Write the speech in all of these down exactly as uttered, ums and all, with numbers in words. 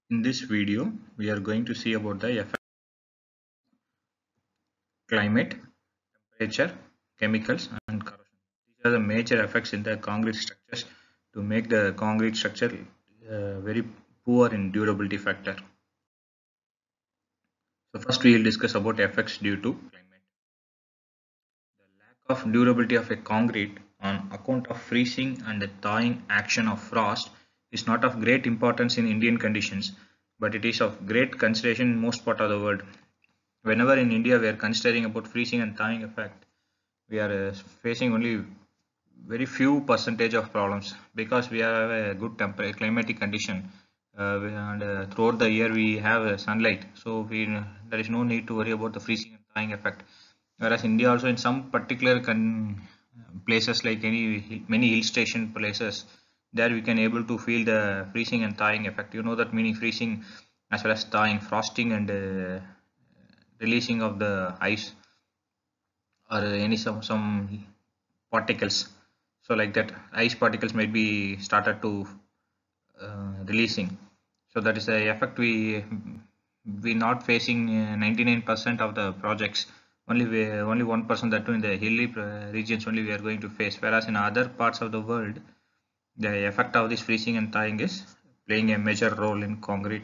In this video, we are going to see about the effect climate, temperature, chemicals, and corrosion. These are the major effects in the concrete structures to make the concrete structure uh, very poor in durability factor. So first we will discuss about effects due to climate. The lack of durability of a concrete on account of freezing and the thawing action of frost is not of great importance in Indian conditions, but it is of great consideration in most part of the world. Whenever in India we are considering about freezing and thawing effect, we are uh, facing only very few percentage of problems because we have a good temperature climatic condition uh, and uh, throughout the year we have uh, sunlight, so we there is no need to worry about the freezing and thawing effect. Whereas India also in some particular places like any many hill station places, there we can able to feel the freezing and thawing effect. You know that meaning freezing as well as thawing, frosting and uh, releasing of the ice or any some some particles. So like that ice particles might be started to uh, releasing. So that is the effect we we not facing uh, ninety-nine percent of the projects. Only we, only one percent, that too in the hilly uh, regions only we are going to face. Whereas in other parts of the world, the effect of this freezing and thawing is playing a major role in concrete.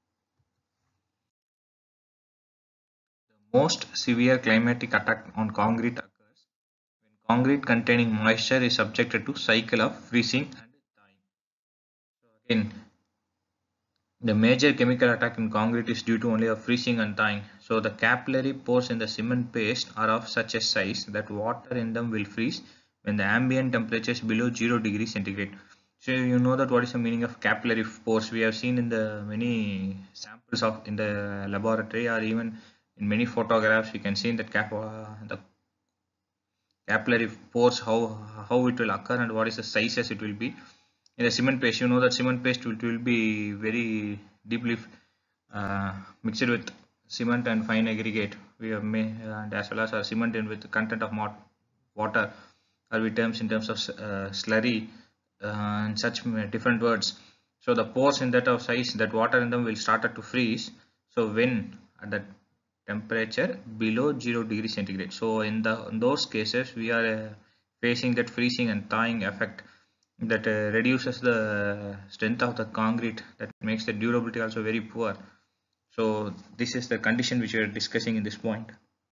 The most severe climatic attack on concrete occurs when concrete containing moisture is subjected to cycle of freezing and thawing. So again, the major chemical attack in concrete is due to only a freezing and thawing. So the capillary pores in the cement paste are of such a size that water in them will freeze when the ambient temperature is below zero degrees centigrade. So you know that what is the meaning of capillary pores. We have seen in the many samples of in the laboratory or even in many photographs we can see that cap, uh, the capillary pores, how how it will occur and what is the sizes it will be. In the cement paste, you know that cement paste will, will be very deeply uh, mixed with cement and fine aggregate. We have made, and as well as our cement in with the content of water, or we terms in terms of uh, slurry uh, and such different words. So the pores in that of size, that water in them will start to freeze. So when at that temperature below zero degree centigrade, so in the in those cases we are uh, facing that freezing and thawing effect that uh, reduces the strength of the concrete, that makes the durability also very poor. So this is the condition which we are discussing in this point.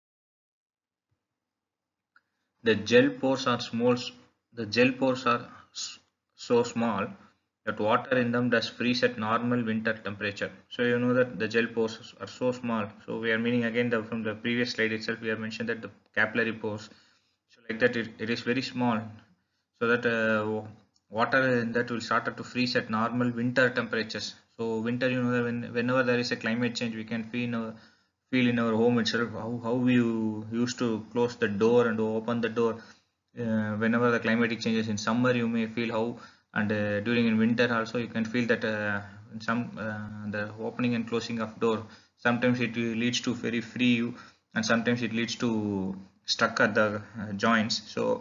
The gel pores are small. The gel pores are so small that water in them does freeze at normal winter temperature. So you know that the gel pores are so small. So we are meaning again the, from the previous slide itself we have mentioned that the capillary pores. So like that it, it is very small. So that uh, water in that will start to freeze at normal winter temperatures. So winter, you know that when, whenever there is a climate change, we can feel uh, feel in our home itself how, how we used to close the door and open the door uh, whenever the climatic changes. In summer you may feel how, and uh, during in winter also you can feel that uh, in some uh, the opening and closing of door, sometimes it leads to very free and sometimes it leads to stuck at the uh, joints. So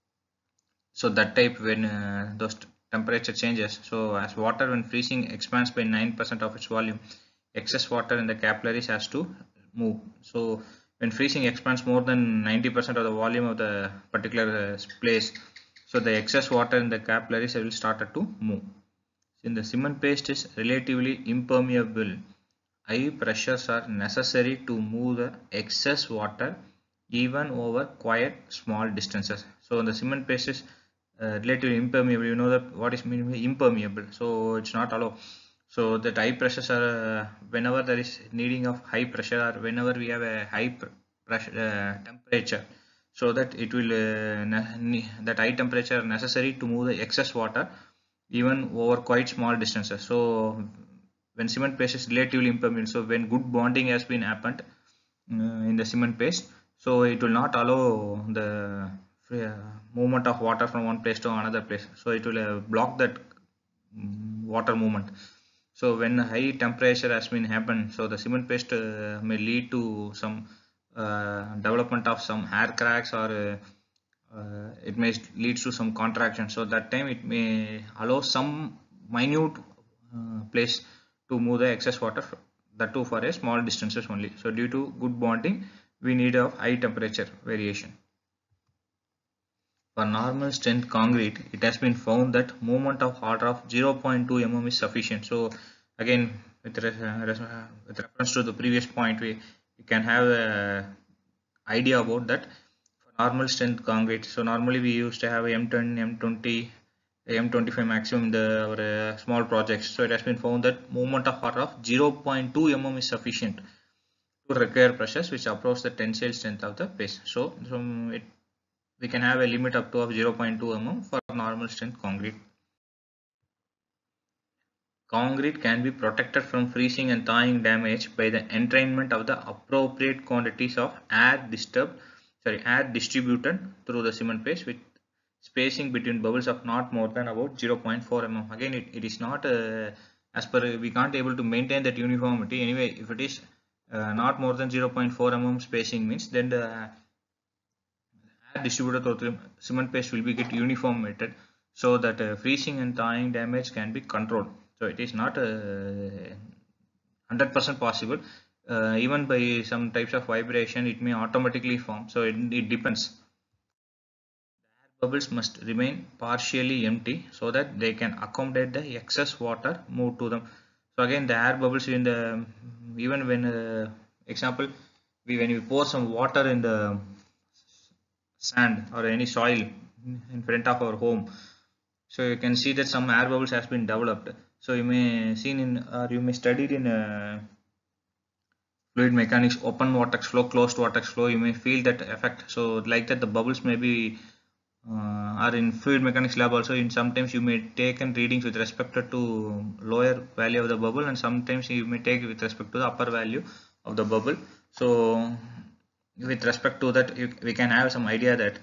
so that type when uh, those temperature changes, so as water when freezing expands by nine percent of its volume, excess water in the capillaries has to move. So when freezing expands more than ninety percent of the volume of the particular uh, place, so the excess water in the capillaries will start to move. Since the cement paste is relatively impermeable, high pressures are necessary to move the excess water even over quite small distances. So the cement paste is uh, relatively impermeable. You know that what is mean impermeable, so it's not allowed. So that high pressures are uh, whenever there is needing of high pressure or whenever we have a high pr pressure uh, temperature, so that it will uh, that high temperature necessary to move the excess water even over quite small distances. So when cement paste is relatively impermeable, so when good bonding has been happened uh, in the cement paste, so it will not allow the uh, movement of water from one place to another place. So it will uh, block that um, water movement. So when high temperature has been happened, so the cement paste uh, may lead to some uh, development of some hair cracks, or uh, uh, it may lead to some contraction. So that time it may allow some minute uh, place to move the excess water, that too for a small distances only. So due to good bonding, we need a high temperature variation. For normal strength concrete, it has been found that movement of order of zero point two millimeters is sufficient. So again, with, re uh, with reference to the previous point, we, we can have a idea about that for normal strength concrete. So normally we used to have M ten, M twenty, M twenty-five maximum in the our uh, small projects. So it has been found that movement of order of zero point two millimeters is sufficient to require pressures which approach the tensile strength of the base. So, so it, we can have a limit up to of zero point two millimeters for normal strength concrete. Concrete can be protected from freezing and thawing damage by the entrainment of the appropriate quantities of air disturbed, sorry, air distributed through the cement paste with spacing between bubbles of not more than about zero point four millimeters. Again, it, it is not uh, as per, we can't able to maintain that uniformity. Anyway, if it is uh, not more than zero point four millimeters spacing means then the air distributed through the cement paste will be get uniformated, so that uh, freezing and thawing damage can be controlled. So it is not one hundred percent possible. Uh, even by some types of vibration, it may automatically form. So it, it depends. The air bubbles must remain partially empty so that they can accommodate the excess water moved to them. So again, the air bubbles in the, even when uh, example, we when we pour some water in the sand or any soil in front of our home, so you can see that some air bubbles has been developed. So you may seen in, or you may studied in uh, fluid mechanics, open vortex flow, closed vortex flow, you may feel that effect. So like that the bubbles may be uh, are in fluid mechanics lab also. In sometimes you may take and readings with respect to lower value of the bubble, and sometimes you may take with respect to the upper value of the bubble. So with respect to that, you, we can have some idea that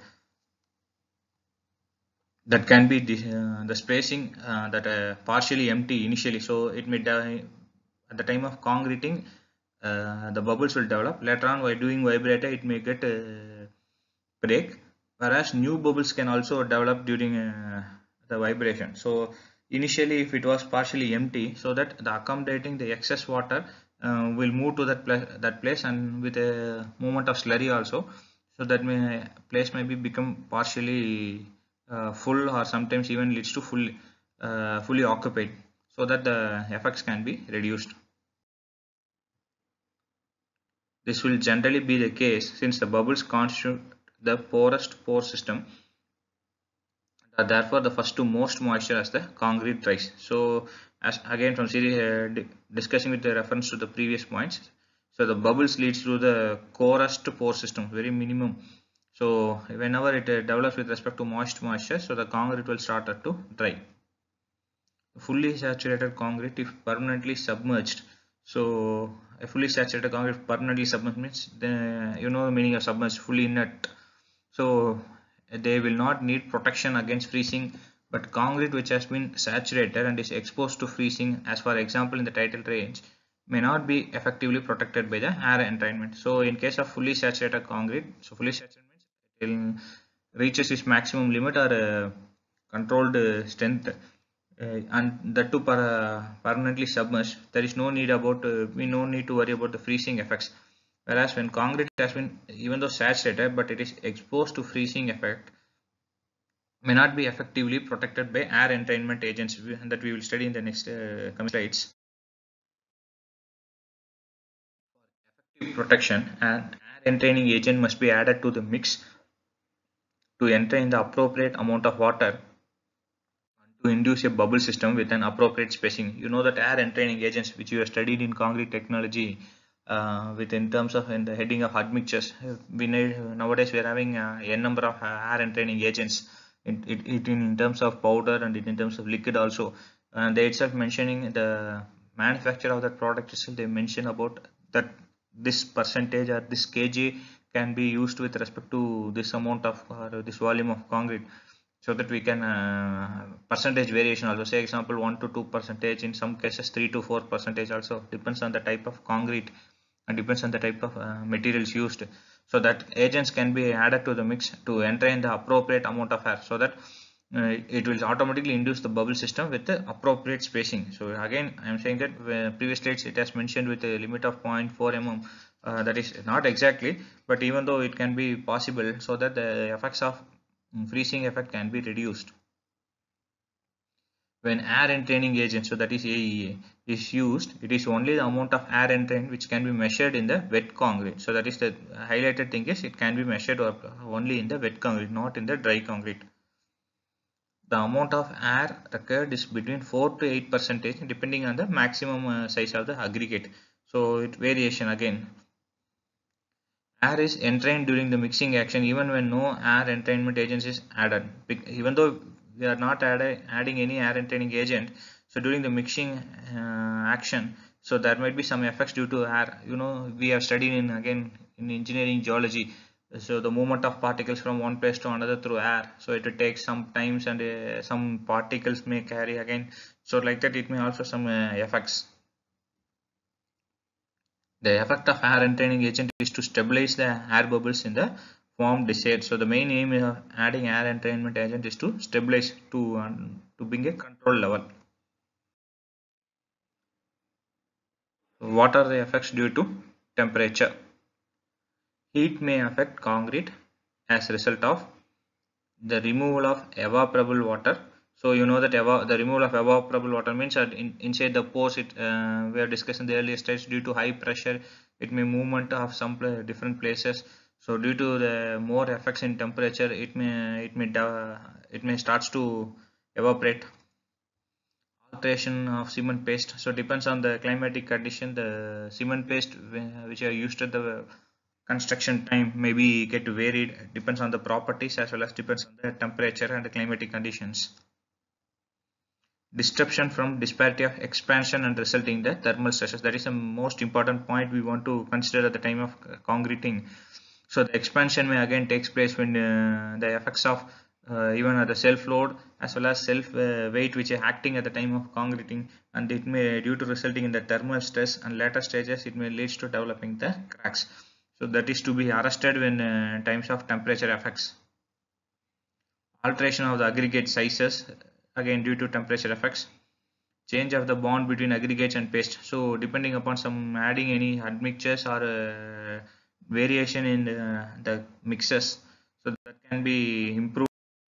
that can be the, uh, the spacing uh, that uh, partially empty initially. So it may die at the time of concreting, uh, the bubbles will develop. Later on, by doing vibrator, it may get uh, break, whereas new bubbles can also develop during uh, the vibration. So initially, if it was partially empty, so that the accommodating the excess water uh, will move to that place, that place, and with a movement of slurry also, so that may place may be become partially uh, full, or sometimes even leads to full uh, fully occupied, so that the effects can be reduced. This will generally be the case since the bubbles constitute the poorest pore system, are therefore the first to most moisture as the concrete dries. So as again from series uh, discussing with the reference to the previous points, so the bubbles leads through the coarest pore system, very minimum. So whenever it uh, develops with respect to moist moisture, so the concrete will start to dry. Fully saturated concrete if permanently submerged. So a fully saturated concrete permanently submerged means the, you know the meaning of submerged, fully inert. So they will not need protection against freezing, but concrete which has been saturated and is exposed to freezing, as for example in the tidal range, may not be effectively protected by the air entrainment. So in case of fully saturated concrete, so fully saturated means it reaches its maximum limit or uh, controlled uh, strength, uh, and that too per, uh, permanently submerged. There is no need about uh, we no need to worry about the freezing effects. Whereas when concrete has been, even though saturated, but it is exposed to freezing effect, may not be effectively protected by air entrainment agents that we will study in the next uh, coming slides. For effective protection, an air entraining agent must be added to the mix to entrain the appropriate amount of water to induce a bubble system with an appropriate spacing. You know that air entraining agents which you have studied in concrete technology, uh, with in terms of in the heading of admixtures, we need, nowadays we are having uh, n number of uh, air entraining agents. It, it, it in terms of powder and it in terms of liquid also. And they itself mentioning the manufacturer of that product itself, they mention about that this percentage or this kg can be used with respect to this amount of or this volume of concrete, so that we can uh, percentage variation also, say example one to two percentage, in some cases three to four percentage also, depends on the type of concrete and depends on the type of uh, materials used. So that agents can be added to the mix to entrain the appropriate amount of air, so that uh, it will automatically induce the bubble system with the appropriate spacing. So again I am saying that uh, previous slides it has mentioned with a limit of zero point four millimeter, uh, that is not exactly, but even though it can be possible, so that the effects of mm, freezing effect can be reduced. When air entraining agent, so that is A E A, is used, it is only the amount of air entrained which can be measured in the wet concrete. So that is the highlighted thing, is it can be measured only in the wet concrete, not in the dry concrete. The amount of air required is between four to eight percentage depending on the maximum uh, size of the aggregate. So it variation again. Air is entrained during the mixing action even when no air entrainment agent is added. Even though we are not add, adding any air entraining agent, so during the mixing uh, action, so there might be some effects due to air. You know, we have studied in again in engineering geology, so the movement of particles from one place to another through air, so it will take some times, and uh, some particles may carry again, so like that it may also some uh, effects. The effect of air entraining agent is to stabilize the air bubbles in the form desired. So the main aim of adding air entrainment agent is to stabilize, to um, to bring a control level. What are the effects due to temperature? Heat may affect concrete as a result of the removal of evaporable water. So you know that the removal of evaporable water means that in, inside the pores, it uh, we are discussing the earlier stage, due to high pressure it may movement of some pla different places. So due to the more effects in temperature, it may it may it may starts to evaporate. Alteration of cement paste, so depends on the climatic condition, the cement paste which are used at the construction time maybe get varied, depends on the properties as well as depends on the temperature and the climatic conditions. Disruption from disparity of expansion and resulting in the thermal stresses, that is the most important point we want to consider at the time of concreting. So the expansion may again takes place when uh, the effects of uh, even at the self load as well as self uh, weight which are acting at the time of concreting, and it may due to resulting in the thermal stress, and later stages it may leads to developing the cracks. So that is to be arrested when uh, times of temperature effects. Alteration of the aggregate sizes, again due to temperature effects. Change of the bond between aggregates and paste, so depending upon some adding any admixtures or uh, variation in uh, the mixes, so that can be improved.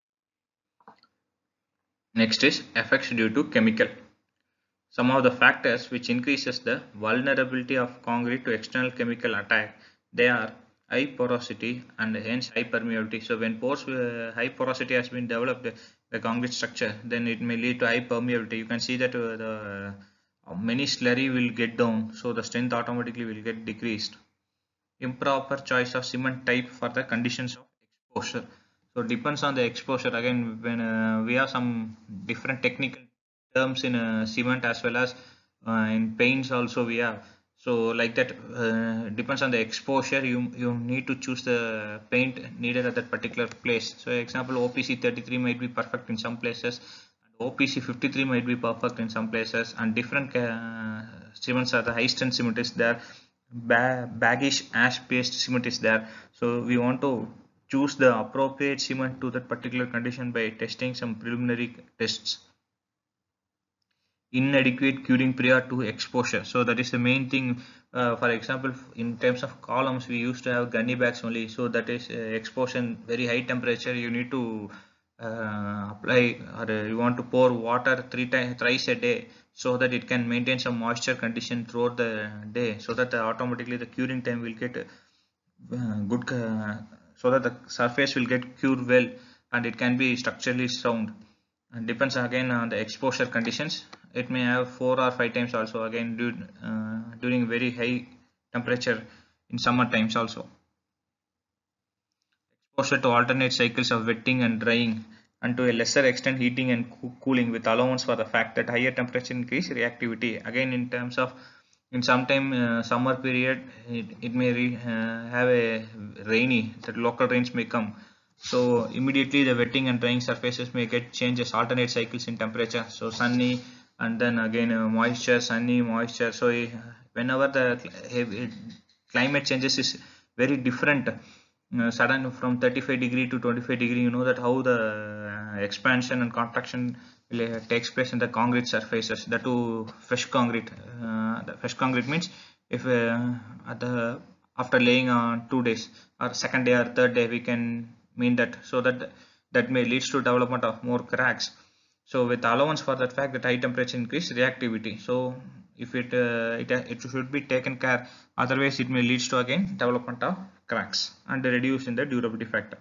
Next is effects due to chemical. Some of the factors which increases the vulnerability of concrete to external chemical attack, they are high porosity and hence high permeability. So when pores uh, high porosity has been developed, the concrete structure, then it may lead to high permeability. You can see that uh, the uh, many slurry will get down, so the strength automatically will get decreased. Improper choice of cement type for the conditions of exposure. So depends on the exposure. Again, when uh, we have some different technical terms in uh, cement as well as uh, in paints also we have. So like that uh, depends on the exposure. You you need to choose the paint needed at that particular place. So example, O P C thirty-three might be perfect in some places, and O P C fifty-three might be perfect in some places, and different uh, cements are the high strength cement is there. Ba baggish ash paste cement is there, so we want to choose the appropriate cement to that particular condition by testing some preliminary tests. Inadequate curing prior to exposure, so that is the main thing. Uh, for example, in terms of columns we used to have gunny bags only, so that is uh, exposure very high temperature, you need to uh, apply, or uh, you want to pour water three times thrice a day, so that it can maintain some moisture condition throughout the day, so that uh, automatically the curing time will get uh, good, uh, so that the surface will get cured well and it can be structurally sound. And depends again on the exposure conditions, it may have four or five times also, again due, uh, during very high temperature in summer times also. Exposure to alternate cycles of wetting and drying, and to a lesser extent heating and co cooling, with allowance for the fact that higher temperature increase reactivity. Again in terms of in some time uh, summer period, it, it may re, uh, have a rainy, that local rains may come, so immediately the wetting and drying surfaces may get changes, alternate cycles in temperature, so sunny and then again uh, moisture, sunny, moisture. So uh, whenever the uh, climate changes is very different, uh, sudden from thirty-five degree to twenty-five degree, you know that how the uh, expansion and contraction will, uh, takes place in the concrete surfaces. The two fresh concrete. Uh, the fresh concrete means if uh, at the after laying on two days or second day or third day, we can mean that, so that that may leads to development of more cracks. So with allowance for that fact that high temperature increase reactivity. So if it uh, it, it should be taken care, otherwise it may leads to again development of cracks and reduce in the durability factor.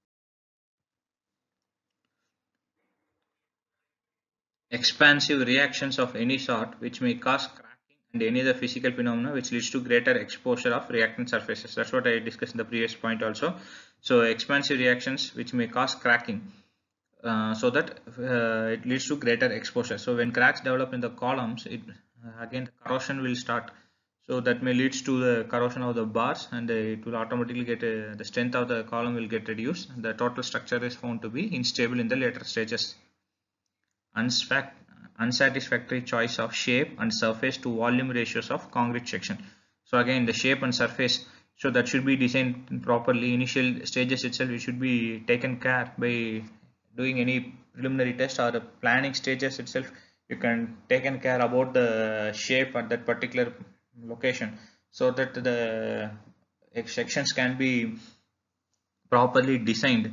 Expansive reactions of any sort which may cause cracking and any other physical phenomena which leads to greater exposure of reactant surfaces. That's what I discussed in the previous point also. So expansive reactions which may cause cracking, uh, so that uh, it leads to greater exposure. So when cracks develop in the columns, it uh, again the corrosion will start. So that may leads to the corrosion of the bars, and it will automatically get a, the strength of the column will get reduced. The total structure is found to be unstable in the later stages. Unsatisfactory choice of shape and surface to volume ratios of concrete section. So again the shape and surface, so that should be designed properly. Initial stages itself it should be taken care by doing any preliminary test, or the planning stages itself you can taken care about the shape at that particular location, so that the sections can be properly designed.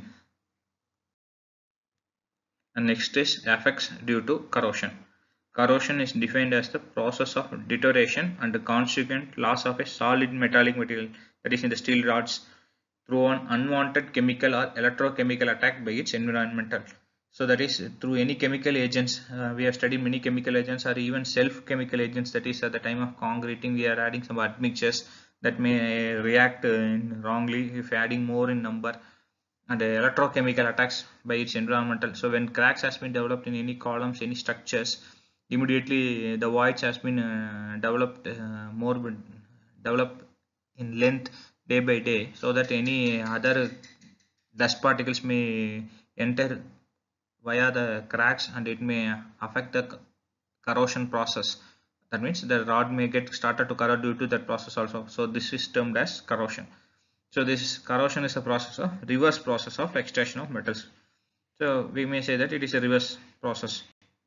And next is effects due to corrosion. Corrosion is defined as the process of deterioration and the consequent loss of a solid metallic material, that is in the steel rods, through an unwanted chemical or electrochemical attack by its environmental. So that is through any chemical agents. Uh, we have studied many chemical agents, or even self chemical agents, that is at the time of concreting we are adding some admixtures that may react uh, wrongly if adding more in number, and electrochemical attacks by its environmental. So when cracks has been developed in any columns, any structures, immediately the voids has been uh, developed uh, more developed in length day by day, so that any other dust particles may enter via the cracks and it may affect the corrosion process. That means the rod may get started to corrode due to that process also. So this is termed as corrosion. So this corrosion is a process of reverse process of extraction of metals. So we may say that it is a reverse process.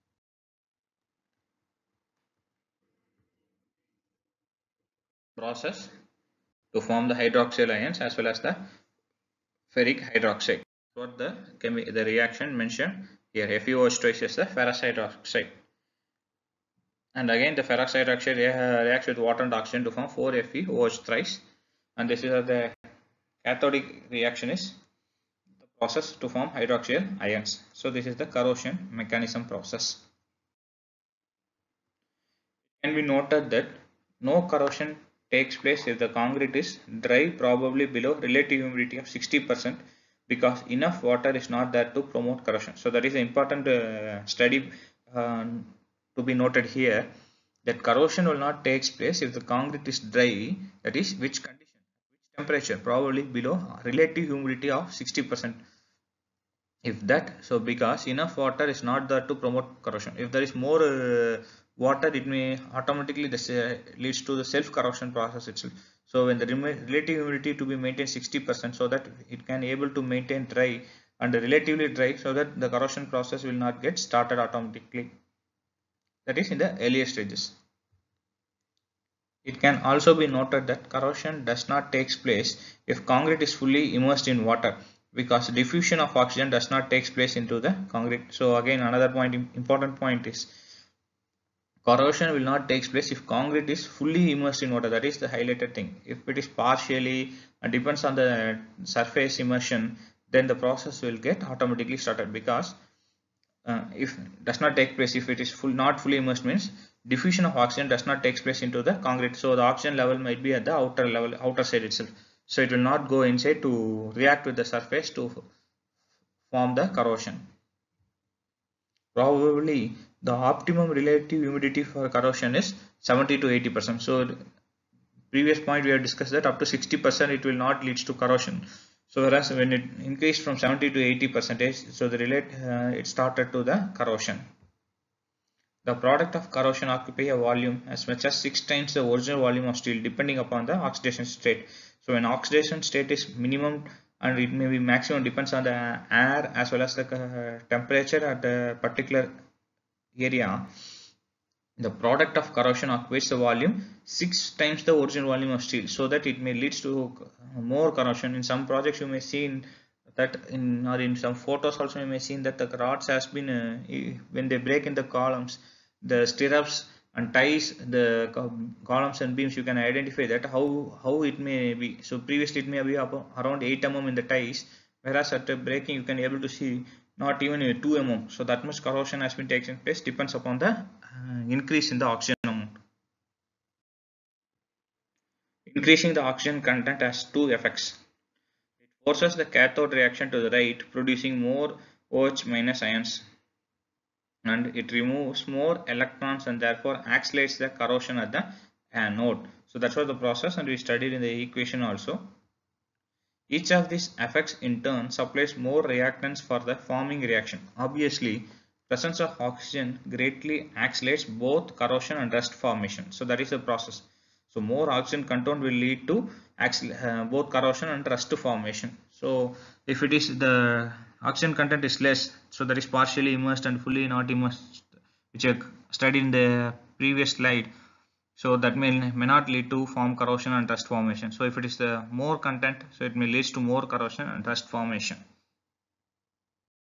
Process to form the hydroxyl ions as well as the ferric hydroxide. What the the reaction mentioned here, FeOH twice is the ferrous hydroxide. And again the ferrous hydroxide reacts with water and oxygen to form four FeOH thrice. And this is the cathodic reaction is the process to form hydroxyl ions. So this is the corrosion mechanism process. It can be noted that no corrosion takes place if the concrete is dry, probably below relative humidity of sixty percent, because enough water is not there to promote corrosion. So that is an important uh, study uh, to be noted here, that corrosion will not take place if the concrete is dry, that is which condition, which temperature, probably below relative humidity of sixty percent. If that, so because enough water is not there to promote corrosion. If there is more uh, water, it may automatically this, uh, leads to the self corrosion process itself. So when the relative humidity to be maintained sixty percent, so that it can able to maintain dry and relatively dry, so that the corrosion process will not get started automatically. That is in the earlier stages. It can also be noted that corrosion does not take place if concrete is fully immersed in water, because diffusion of oxygen does not take place into the concrete. So again another point, important point is, corrosion will not take place if concrete is fully immersed in water. That is the highlighted thing. If it is partially, and depends on the surface immersion, then the process will get automatically started. Because uh, if does not take place, if it is full not fully immersed, means diffusion of oxygen does not take place into the concrete. So the oxygen level might be at the outer level, outer side itself. So it will not go inside to react with the surface to form the corrosion. Probably the optimum relative humidity for corrosion is seventy to eighty percent. So previous point we have discussed that up to sixty percent it will not lead to corrosion. So whereas when it increased from seventy to eighty percentage, so the relate uh, it started to the corrosion. The product of corrosion occupy a volume as much as six times the original volume of steel, depending upon the oxidation state. So when oxidation state is minimum and it may be maximum depends on the air as well as the uh, temperature at a particular area. The product of corrosion occupies the volume six times the original volume of steel, so that it may leads to more corrosion. In some projects you may see in that in or in some photos also you may see that the rods has been uh, when they break in the columns, the stirrups and ties the columns and beams, you can identify that how how it may be. So previously it may be around eight millimeters in the ties, whereas at the breaking you can able to see not even two millimeters. So that much corrosion has been taken place, depends upon the uh, increase in the oxygen amount. Increasing the oxygen content has two effects. It forces the cathode reaction to the right, producing more OH minus ions, and it removes more electrons and therefore accelerates the corrosion at the anode. So that's what the process, and we studied in the equation also. Each of these effects in turn supplies more reactants for the forming reaction. Obviously, presence of oxygen greatly accelerates both corrosion and rust formation. So that is the process. So more oxygen content will lead to uh, both corrosion and rust formation. So if it is the oxygen content is less, so that is partially immersed and fully not immersed, which I studied in the previous slide. So that may, may not lead to form corrosion and rust formation. So if it is the more content, so it may lead to more corrosion and rust formation.